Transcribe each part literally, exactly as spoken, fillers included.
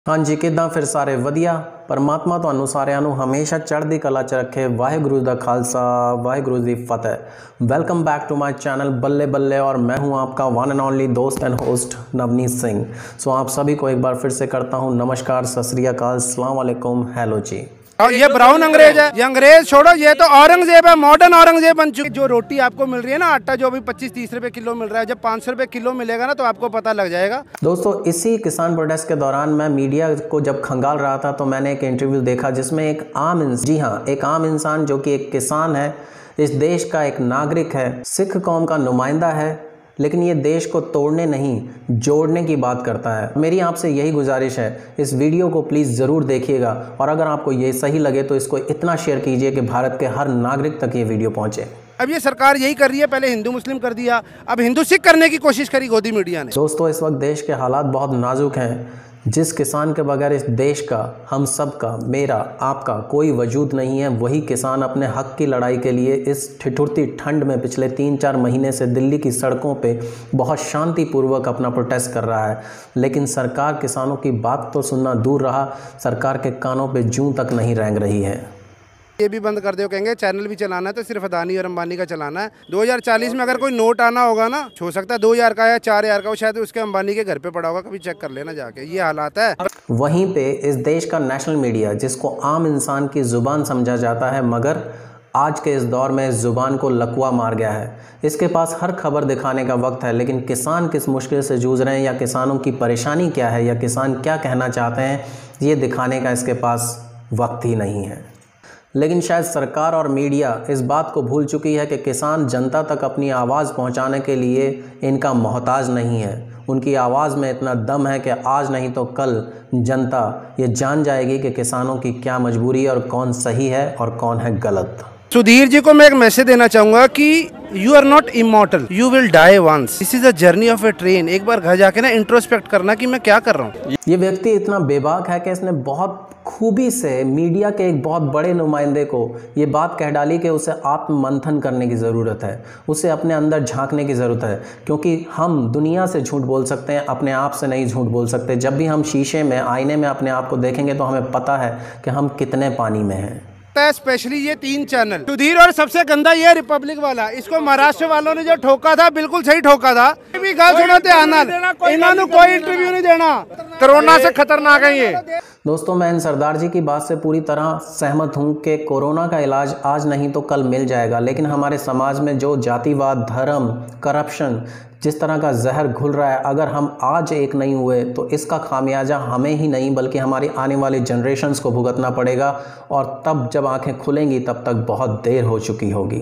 हाँ जी, किद्दां फिर सारे वधिया। परमात्मा तुहानू सारिਆਂ ਨੂੰ हमेशा चढ़दी कला च रखे। वाहिगुरु दा खालसा वाहिगुरु दी फतेह। Welcome back to my channel बल्ले बल्ले और मैं हूं आपका वन एंड ओनली दोस्त and host Navneet Singh. So आप सभी को एक बार फिर से करता हूं नमस्कार, सत श्री अकाल, अस्सलाम वालेकुम, हेलो जी। और ये ब्राउन अंग्रेज है, ये अंग्रेज छोड़ो, ये तो औरंगजेब है, मॉडर्न औरंगजेब बन चुकी। जो रोटी आपको मिल रही है ना, आटा जो अभी पच्चीस तीस रुपए किलो मिल रहा है, जब पाँच सौ रुपए किलो मिलेगा ना तो आपको पता लग जाएगा। दोस्तों, इसी किसान प्रोटेस्ट के दौरान मैं मीडिया को जब खंगाल रहा था तो मैंने एक इंटरव्यू देखा जिसमें एक आम इंसान, जी हाँ एक आम इंसान जो कि एक किसान है, इस देश का एक नागरिक है, सिख कौम का नुमाइंदा है, लेकिन ये देश को तोड़ने नहीं जोड़ने की बात करता है। मेरी आपसे यही गुजारिश है, इस वीडियो को प्लीज़ ज़रूर देखिएगा और अगर आपको ये सही लगे तो इसको इतना शेयर कीजिए कि भारत के हर नागरिक तक ये वीडियो पहुंचे। अब ये सरकार यही कर रही है, पहले हिंदू मुस्लिम कर दिया, अब हिंदू सिख करने की कोशिश करी गोदी मीडिया ने। दोस्तों, इस वक्त देश के हालात बहुत नाजुक हैं। जिस किसान के बगैर इस देश का, हम सब का, मेरा, आपका कोई वजूद नहीं है, वही किसान अपने हक की लड़ाई के लिए इस ठिठुरती ठंड में पिछले तीन चार महीने से दिल्ली की सड़कों पे बहुत शांतिपूर्वक अपना प्रोटेस्ट कर रहा है। लेकिन सरकार किसानों की बात तो सुनना दूर रहा, सरकार के कानों पे जूं तक नहीं रेंग रही है। ये भी बंद कर दो, कहेंगे चैनल भी चलाना है तो सिर्फ अदानी और अंबानी का चलाना है। दो हज़ार चालीस में अगर कोई नोट आना होगा ना, हो सकता है दो हज़ार का या चार हज़ार का, वो शायद उसके अंबानी के घर पे पड़ा होगा, कभी चेक कर लेना जाके। ये हालात है। वहीं पे इस देश का नेशनल मीडिया, जिसको आम इंसान की ज़ुबान समझा जाता है, मगर आज के इस दौर में इस ज़ुबान को लकवा मार गया है। इसके पास हर खबर दिखाने का वक्त है, लेकिन किसान किस मुश्किल से जूझ रहे हैं या किसानों की परेशानी क्या है या किसान क्या कहना चाहते हैं, ये दिखाने का इसके पास वक्त ही नहीं है। लेकिन शायद सरकार और मीडिया इस बात को भूल चुकी है कि किसान जनता तक अपनी आवाज़ पहुंचाने के लिए इनका मोहताज नहीं है। उनकी आवाज़ में इतना दम है कि आज नहीं तो कल जनता ये जान जाएगी कि किसानों की क्या मजबूरी है और कौन सही है और कौन है गलत। सुधीर जी को मैं एक मैसेज देना चाहूँगा कि you are not immortal, you will die once. This is a journey of a train. एक बार घर जाके ना इंट्रोस्पेक्ट करना कि मैं क्या कर रहा हूँ। ये व्यक्ति इतना बेबाक है कि इसने बहुत खूबी से मीडिया के एक बहुत बड़े नुमाइंदे को ये बात कह डाली कि उसे आत्ममंथन करने की ज़रूरत है, उसे अपने अंदर झांकने की ज़रूरत है, क्योंकि हम दुनिया से झूठ बोल सकते हैं, अपने आप से नहीं झूठ बोल सकते। जब भी हम शीशे में, आईने में अपने आप को देखेंगे तो हमें पता है कि हम कितने पानी में हैं। स्पेशली ये तीन चैनल सुधीर, और सबसे गंदा ये रिपब्लिक वाला, इसको महाराष्ट्र वालों ने जो ठोका था बिल्कुल सही ठोका था। भी गाल सुनाते आनंद, इन्होंने कोई इंटरव्यू नहीं देना, कोरोना से खतरनाक है ये। दोस्तों, मैं इन सरदार जी की बात से पूरी तरह सहमत हूं कि कोरोना का इलाज आज नहीं तो कल मिल जाएगा, लेकिन हमारे समाज में जो जातिवाद, धर्म, करप्शन, जिस तरह का जहर घुल रहा है, अगर हम आज एक नहीं हुए तो इसका खामियाजा हमें ही नहीं बल्कि हमारी आने वाली जनरेशन्स को भुगतना पड़ेगा, और तब जब आंखें खुलेंगी तब तक बहुत देर हो चुकी होगी।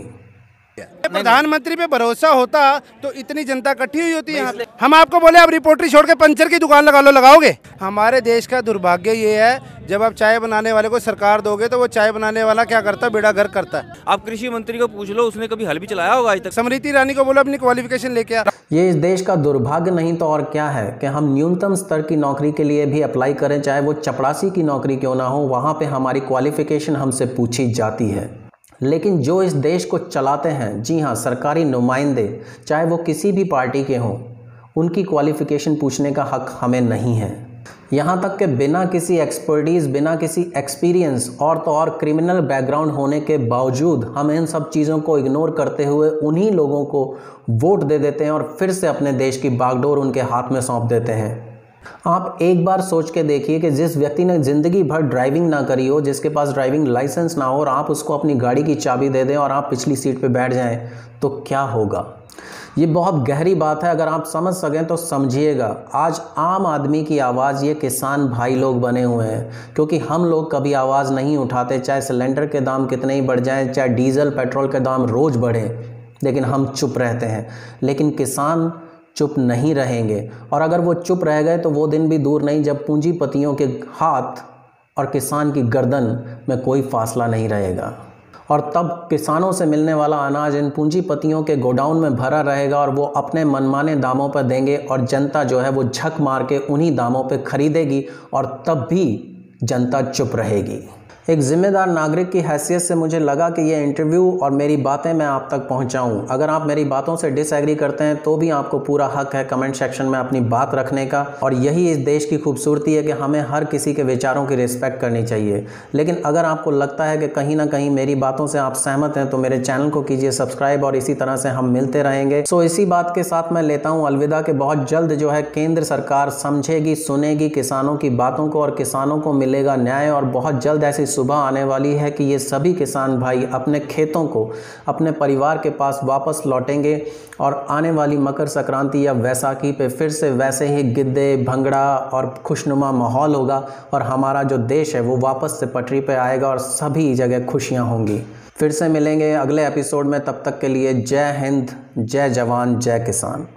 प्रधानमंत्री पे भरोसा होता तो इतनी जनता इकट्ठी हुई होती है। हम आपको बोले अब रिपोर्टरी छोड़ के पंचर की दुकान लगा लो, लगाओगे? हमारे देश का दुर्भाग्य ये है, जब आप चाय बनाने वाले को सरकार दोगे तो वो चाय बनाने वाला क्या करता है, बेड़ा घर करता है। आप कृषि मंत्री को पूछ लो, उसने कभी हल भी चलाया होगा आज तक? स्मृति ईरानी को बोलो अपनी क्वालिफिकेशन लेके आ। ये इस देश का दुर्भाग्य नहीं तो और क्या है कि हम न्यूनतम स्तर की नौकरी के लिए भी अप्लाई करें, चाहे वो चपरासी की नौकरी क्यों ना हो, वहाँ पे हमारी क्वालिफिकेशन हमसे पूछी जाती है। लेकिन जो इस देश को चलाते हैं, जी हाँ सरकारी नुमाइंदे, चाहे वो किसी भी पार्टी के हों, उनकी क्वालिफिकेशन पूछने का हक हमें नहीं है। यहाँ तक कि बिना किसी एक्सपर्टीज़, बिना किसी एक्सपीरियंस और तो और क्रिमिनल बैकग्राउंड होने के बावजूद हम इन सब चीज़ों को इग्नोर करते हुए उन्हीं लोगों को वोट दे देते हैं और फिर से अपने देश की बागडोर उनके हाथ में सौंप देते हैं। आप एक बार सोच के देखिए कि जिस व्यक्ति ने ज़िंदगी भर ड्राइविंग ना करी हो, जिसके पास ड्राइविंग लाइसेंस ना हो, और आप उसको अपनी गाड़ी की चाबी दे दें और आप पिछली सीट पे बैठ जाएं तो क्या होगा। ये बहुत गहरी बात है, अगर आप समझ सकें तो समझिएगा। आज आम आदमी की आवाज़ ये किसान भाई लोग बने हुए हैं, क्योंकि हम लोग कभी आवाज़ नहीं उठाते, चाहे सिलेंडर के दाम कितने ही बढ़ जाएँ, चाहे डीजल पेट्रोल के दाम रोज़ बढ़ें, लेकिन हम चुप रहते हैं। लेकिन किसान चुप नहीं रहेंगे, और अगर वो चुप रह गए तो वो दिन भी दूर नहीं जब पूंजीपतियों के हाथ और किसान की गर्दन में कोई फासला नहीं रहेगा, और तब किसानों से मिलने वाला अनाज इन पूंजीपतियों के गोडाउन में भरा रहेगा और वो अपने मनमाने दामों पर देंगे, और जनता जो है वो झक मार के उन्हीं दामों पर खरीदेगी, और तब भी जनता चुप रहेगी। एक ज़िम्मेदार नागरिक की हैसियत से मुझे लगा कि ये इंटरव्यू और मेरी बातें मैं आप तक पहुंचाऊं। अगर आप मेरी बातों से डिसएग्री करते हैं तो भी आपको पूरा हक है कमेंट सेक्शन में अपनी बात रखने का, और यही इस देश की खूबसूरती है कि हमें हर किसी के विचारों की रिस्पेक्ट करनी चाहिए। लेकिन अगर आपको लगता है कि कहीं ना कहीं मेरी बातों से आप सहमत हैं तो मेरे चैनल को कीजिए सब्सक्राइब, और इसी तरह से हम मिलते रहेंगे। सो इसी बात के साथ मैं लेता हूँ अलविदा कि बहुत जल्द जो है केंद्र सरकार समझेगी, सुनेगी किसानों की बातों को, और किसानों को मिलेगा न्याय। और बहुत जल्द ऐसी सुबह आने वाली है कि ये सभी किसान भाई अपने खेतों को अपने परिवार के पास वापस लौटेंगे, और आने वाली मकर संक्रांति या वैसाखी पे फिर से वैसे ही गिद्दे, भंगड़ा और खुशनुमा माहौल होगा, और हमारा जो देश है वो वापस से पटरी पे आएगा और सभी जगह खुशियां होंगी। फिर से मिलेंगे अगले एपिसोड में, तब तक के लिए जय हिंद, जय जवान, जय किसान।